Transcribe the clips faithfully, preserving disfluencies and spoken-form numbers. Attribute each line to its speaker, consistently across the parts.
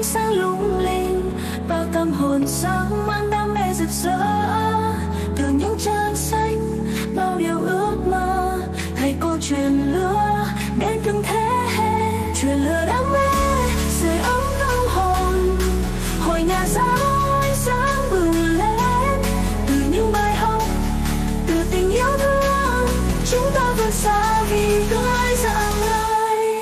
Speaker 1: sáng lung linh, bao tâm hồn sáng mang đam mê rực rỡ. Từ những trang sách bao điều ước mơ, thầy cô truyền lửa đến từng thế hệ, truyền lửa đam mê sưởi ấm tâm hồn. Hội nhà giáo ánh sáng bừng lên, từ những bài học, từ tình yêu thương, chúng ta vươn xa vì tương lai rạng ngời.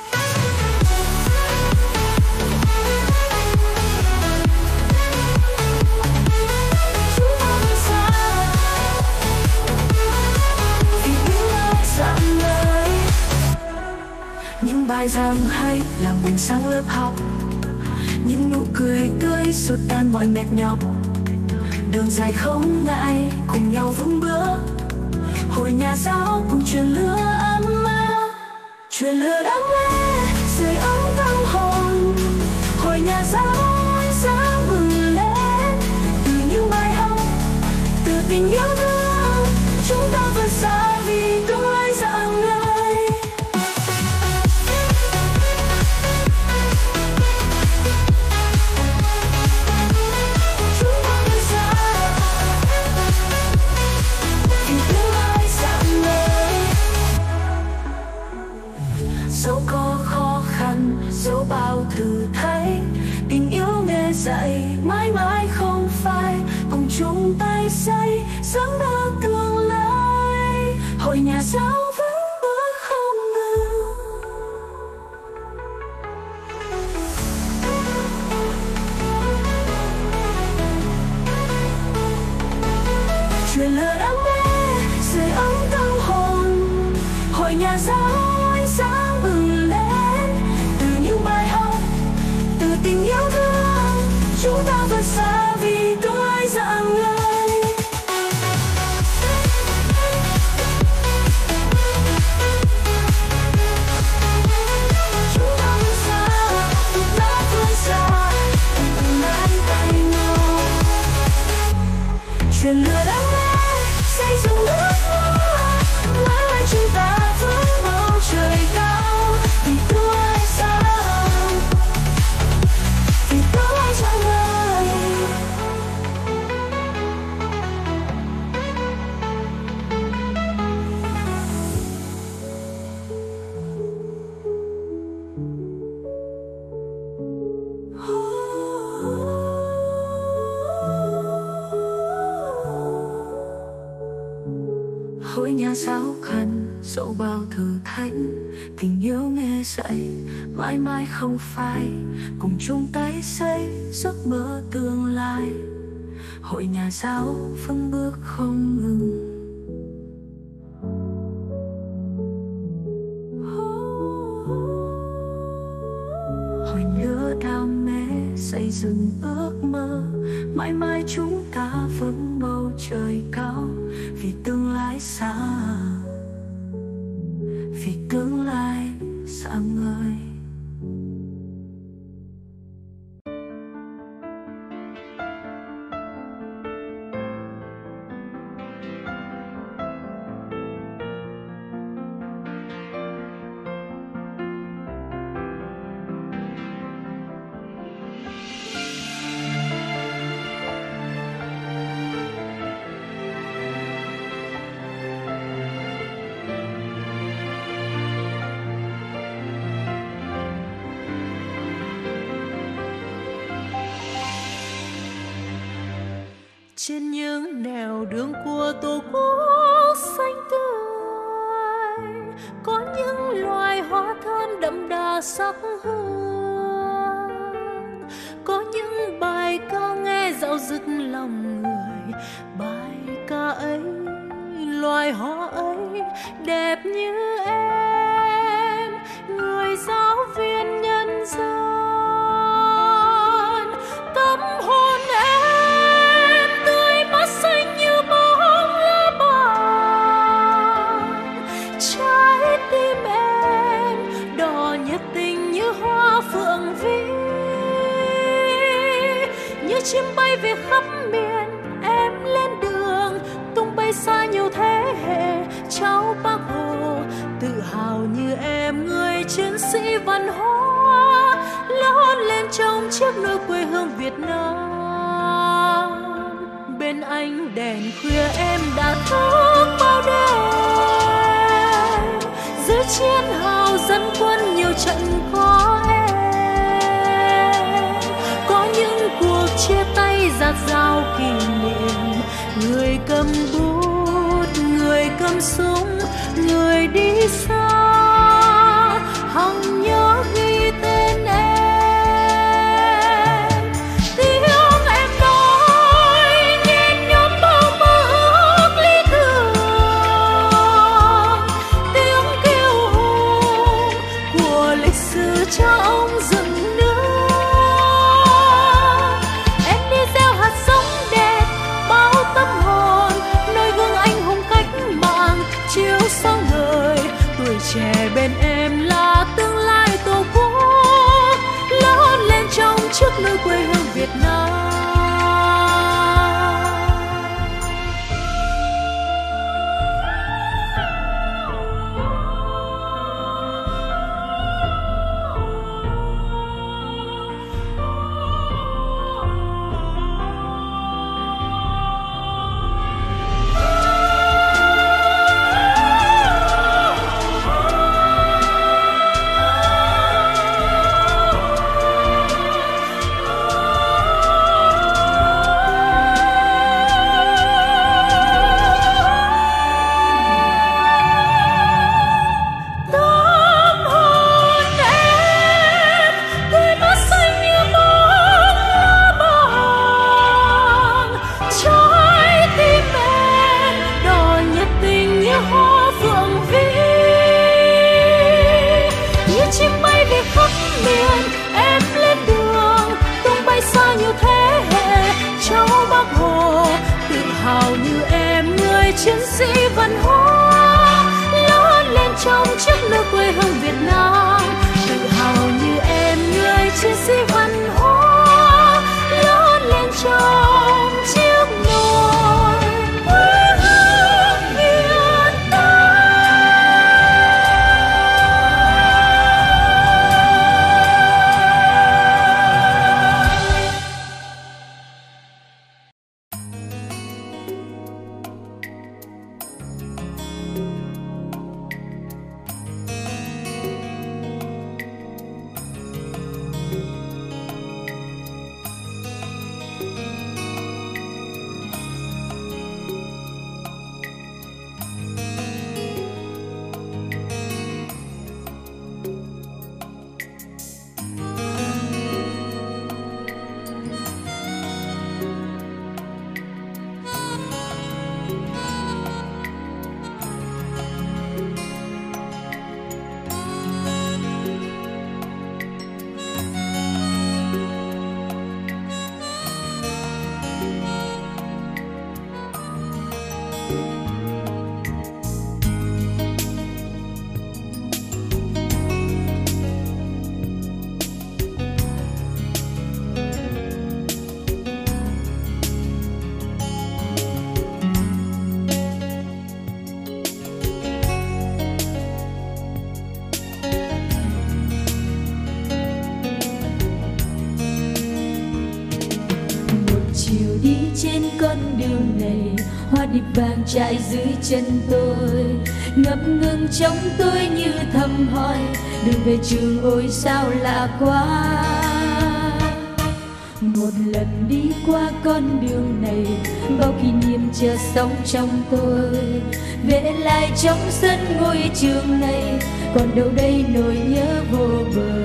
Speaker 1: Chúng ta vươn xa vì tương lai rạng ngời. Những bài giảng hay làm bừng sáng lớp học, những nụ cười tươi xua tan mọi mệt nhọc. Đường dài không ngại, cùng nhau vững bước. Hội nhà giáo cùng truyền lửa ấm áp, truyền lửa đam mê sưởi ấm tâm hồn. Hội nhà giáo ánh sáng bừng lên, từ những bài học, từ tình yêu thương, chúng ta vươn xa vì tương lai rạng ngời. Dẫu có khó khăn, dẫu bao thử thách, tình yêu nghề dạy mãi mãi không phai. Cùng chung tay xây giấc mơ tương lai. Hội nhà giáo vững bước không ngừng. Truyền lửa đam mê sưởi ấm tâm hồn. Hội nhà giáo ánh sáng bừng lên, từ những bài học, từ tình yêu thương, chúng ta vươn xa vì tương lai rạng ngời. Chúng ta vươn xa, chúng ta vươn xa, từng nắm tay nhau. Truyền lửa đam mê xây dựng ước mơ, mãi mãi chúng ta vươn bầu trời cao vì tương lai sáng, vì tương lai rạng ngời. Hội nhà giáo khăn dẫu bao thử thách, tình yêu nghề dạy mãi mãi không phai. Cùng chung tay xây giấc mơ tương lai. Hội nhà giáo vững bước không ngừng. Hội lửa đam mê xây dựng ước mơ, mãi mãi chúng ta vững bầu trời cao vì tương lai sáng, vì tương lai sáng ngời.
Speaker 2: Trên những nẻo đường của tổ quốc xanh tươi, có những loài hoa thơm đậm đà sắc hương, có những bài ca nghe dạo dứt lòng người. Bài ca ấy, loài hoa ấy đẹp như em, người giáo viên nhân dân. Tâm hồn em tươi mát xanh như bóng lá vàng, trái tim em đỏ nhiệt tình như hoa phượng vĩ. Như chim bay về khắp miền, em lên đường tung bay xa nhiều thế hệ. Cháu Bác Hồ tự hào như em, người chiến sĩ văn hóa. lớn lên trong chiếc nôi quê hương Việt Nam. Bên ánh đèn khuya em đã thức bao đêm, dưới chiến hào dân quân nhiều trận có em. Có những cuộc chia tay dạt dào kỷ niệm, người cầm bút, người cầm súng, người đi xa hằng nhớ ghi tên em. Tiếng em nói nhìn nhóm bao mơ ước lý tưởng, tiếng kêu hùng của lịch sử cha ông dựng nước. Em đi gieo hạt giống đẹp bao tâm hồn, nơi gương anh hùng cách mạng chiếu sáng ngời. Tuổi trẻ bên em là tương lai tổ quốc, lớn lên trong chiếc nôi quê hương Việt Nam. Chiến sĩ văn hóa lớn lên trong chiếc nôi quê hương Việt Nam, tự hào như em người chiến sĩ văn hóa lớn lên trong chiếc nôi quê hương Việt Nam. Trên con đường này, hoa điệp vàng trải dưới chân tôi, ngập ngừng trong tôi như thầm hỏi đường về trường ôi sao lạ quá. Một lần đi qua con đường này, bao kỷ niệm chờ sống trong tôi, về lại trong sân ngôi trường này, còn đâu đây nỗi nhớ vô bờ.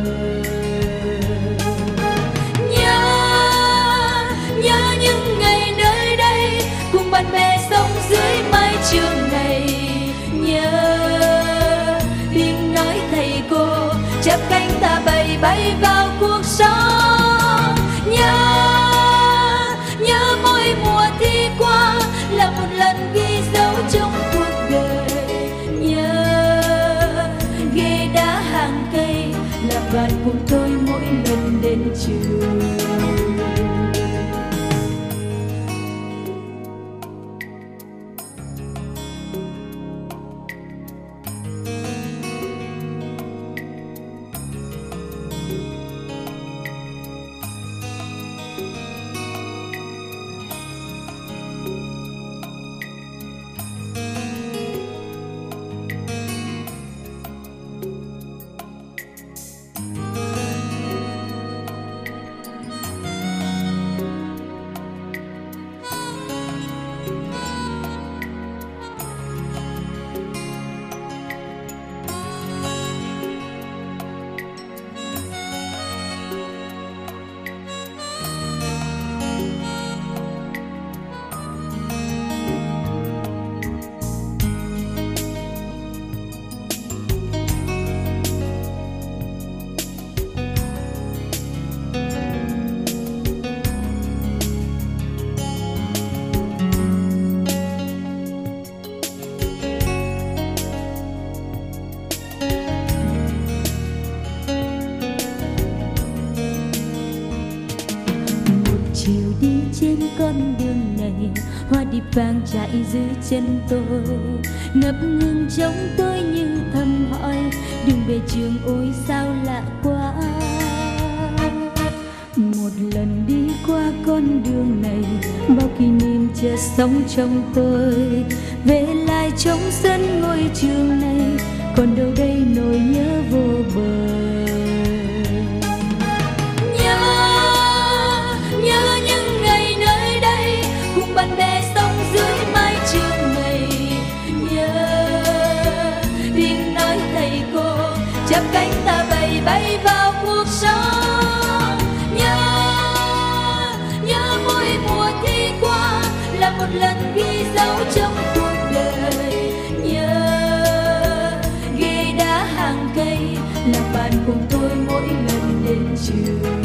Speaker 2: Nhớ những ngày nơi đây cùng bạn bè sống dưới mái trường này, nhớ tiếng nói thầy cô chắp cánh ta bay bay vào cuộc sống. Nhớ nhớ mỗi mùa thi qua là một lần ghi dấu trong cuộc đời, nhớ ghế đá hàng cây là bạn cùng tôi mỗi lần đến trường. hoa điệp vàng chạy dưới chân tôi, ngập ngừng trong tôi như thầm hỏi đường về trường ôi sao lạ quá. Một lần đi qua con đường này, bao kỷ niệm chợt sống trong tôi, về lại trong sân ngôi trường này, còn đâu đây nỗi nhớ vô bờ. Nhớ, nhớ những ngày nơi đây cùng bạn bè sống dưới mái trường này. Nhớ tiếng nói thầy cô chắp cánh ta bay bay vào cuộc sống. Nhớ, nhớ mỗi mùa thi qua là một lần ghi dấu trong cuộc đời. Nhớ ghế đá hàng cây là bạn cùng tôi mỗi lần đến trường.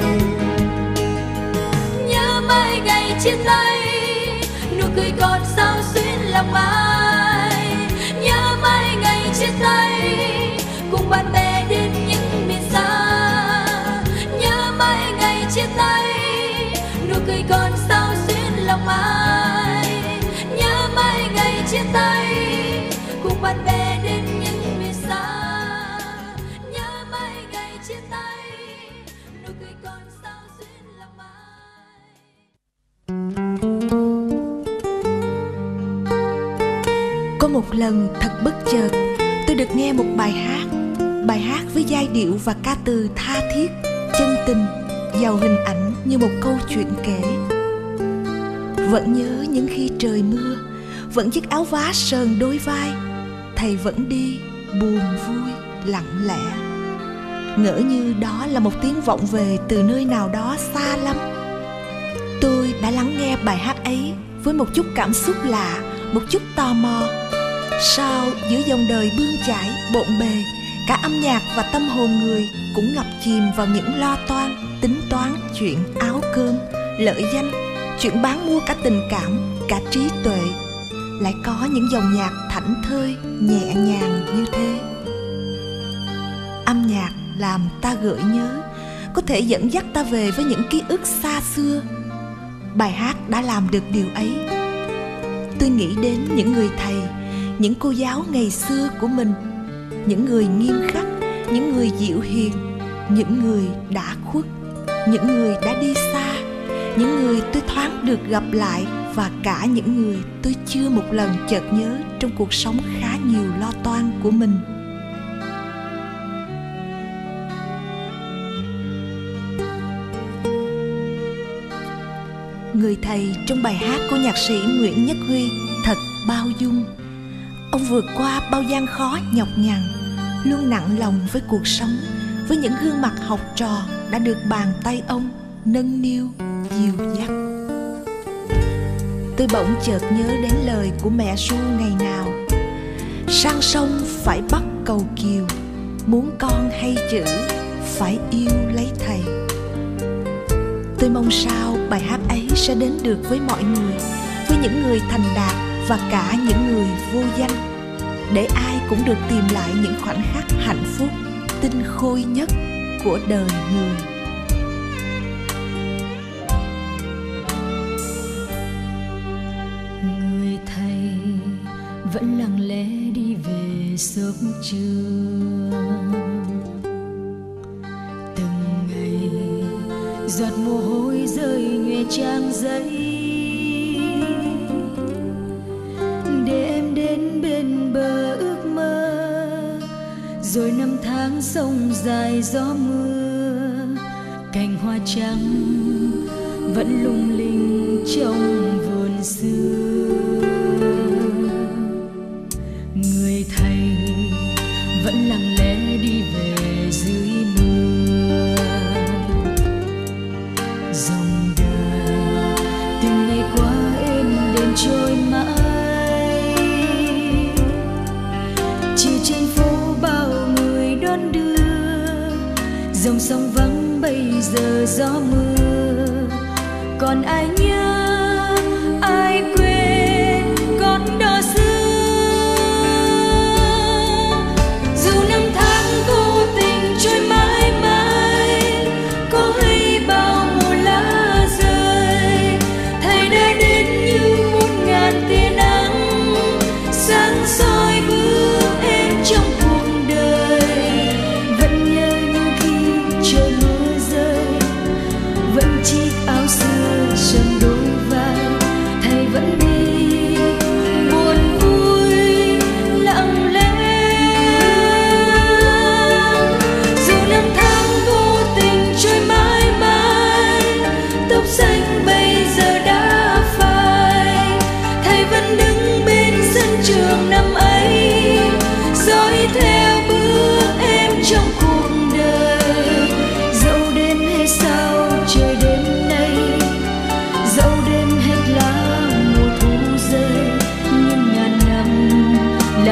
Speaker 2: Nhớ mấy ngày chia tay, nụ cười còn sao xuyên lòng ai. Nhớ mấy ngày chia tay cùng bạn bè đến những miền xa. Nhớ mấy ngày chia tay, nụ cười còn sao xuyên lòng ai. Nhớ mấy ngày chia tay cùng bạn bè đến những miền xa. Nhớ mấy ngày chia tay, nụ cười còn sao xuyên lòng ai.
Speaker 3: Có một lần thật bất chợt, tôi được nghe một bài hát. Bài hát với giai điệu và ca từ tha thiết, chân tình, giàu hình ảnh như một câu chuyện kể. Vẫn nhớ những khi trời mưa, vẫn chiếc áo vá sờn đôi vai, thầy vẫn đi buồn vui lặng lẽ. Ngỡ như đó là một tiếng vọng về từ nơi nào đó xa lắm. Tôi đã lắng nghe bài hát ấy với một chút cảm xúc lạ, một chút tò mò. Sao giữa dòng đời bươn chải bộn bề, cả âm nhạc và tâm hồn người cũng ngập chìm vào những lo toan, tính toán chuyện áo cơm, lợi danh, chuyện bán mua cả tình cảm, cả trí tuệ, lại có những dòng nhạc thảnh thơi, nhẹ nhàng như thế. Âm nhạc làm ta gợi nhớ, có thể dẫn dắt ta về với những ký ức xa xưa. Bài hát đã làm được điều ấy. Tôi nghĩ đến những người thầy, những cô giáo ngày xưa của mình, những người nghiêm khắc, những người dịu hiền, những người đã khuất, những người đã đi xa, những người tôi thoáng được gặp lại, và cả những người tôi chưa một lần chợt nhớ trong cuộc sống khá nhiều lo toan của mình. Người thầy trong bài hát của nhạc sĩ Nguyễn Nhất Huy thật bao dung. Ông vượt qua bao gian khó nhọc nhằn, luôn nặng lòng với cuộc sống, với những gương mặt học trò đã được bàn tay ông nâng niu dìu dắt. Tôi bỗng chợt nhớ đến lời của mẹ ru ngày nào: sang sông phải bắt cầu kiều, muốn con hay chữ phải yêu lấy thầy. Tôi mong sao bài hát ấy sẽ đến được với mọi người, với những người thành đạt và cả những người vô danh, để ai cũng được tìm lại những khoảnh khắc hạnh phúc tinh khôi nhất của đời người.
Speaker 2: Người thầy vẫn lặng lẽ đi về sớm trưa, từng ngày giọt mồ hôi rơi nhòe trang giấy, để em đến bên bờ ước mơ. Rồi năm tháng sông dài gió mưa, cành hoa trắng vẫn lung linh trong vườn xưa. Người thầy vẫn lặng lẽ đi về dưới mưa, dòng đời từng ngày qua êm đềm trôi mãi. Chiều trên phố bao người đón đưa, dòng sông vắng bây giờ gió mưa. Còn ai nhớ, ai quên con đò xưa. Dù năm tháng vô tình trôi mãi mãi, có hay bao mùa lá rơi, thầy đã đến như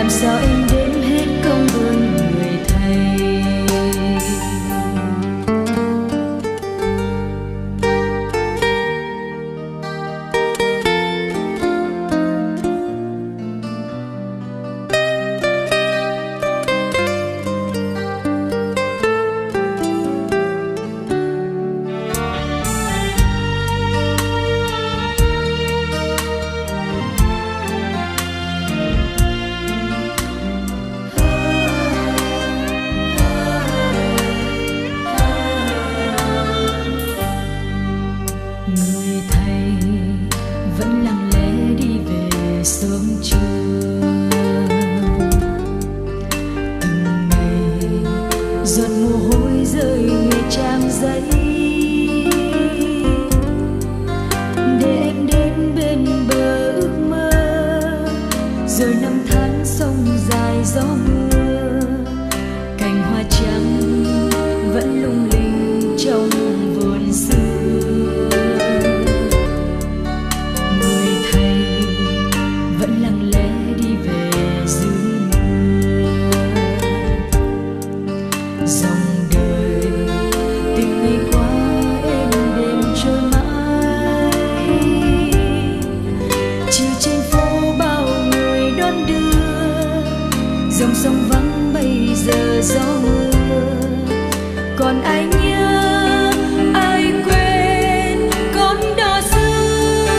Speaker 2: làm sao em đếm hết công ơn người thầy.
Speaker 1: rồi năm tháng sông dài gió mưa, cành hoa trắng vẫn lung linh trong vườn xưa. Người thầy vẫn lặng lẽ đi về dưới mưa, dòng đời tình ngày qua êm đềm trôi mãi. Chiều trên phố bao người đón đưa, dòng sông vắng bây giờ gió mưa. Còn ai nhớ ai quên con đò xưa,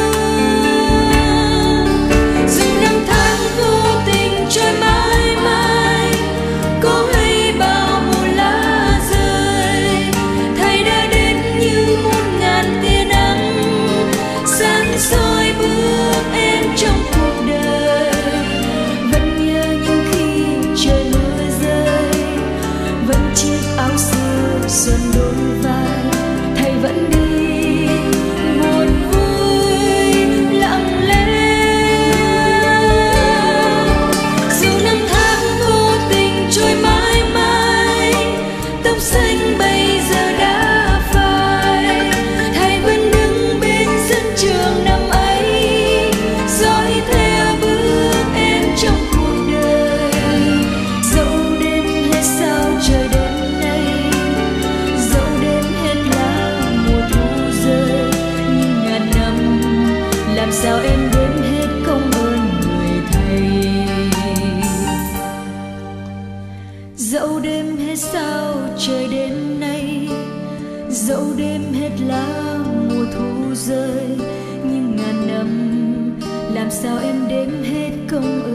Speaker 1: dù năm tháng vô tình trôi mãi mãi. Có hay bao mùa lá rơi, thầy đã đến như muôn ngàn tia nắng, sáng soi bước em trong cuộc đời. Vẫn nhớ những khi trời mưa rơi, vẫn chiếc áo xưa xuân đôi vai. Thầy vẫn đi buồn vui lặng lẽ, dù năm tháng vô tình trôi mãi mãi. Tóc xanh bây giờ đã phai, thầy vẫn đứng bên sân trường năm ấy, dõi theo bước em trong cuộc đời. Dẫu đêm hết sao trời đến nay, dẫu đêm hết lá mùa thu rơi, nhưng ngàn năm làm sao em đếm hết công ơn người thầy. Dẫu đêm hết sao trời đến nay, dẫu đêm hết lá mùa thu rơi, nhưng ngàn năm làm sao em đếm hết công ơn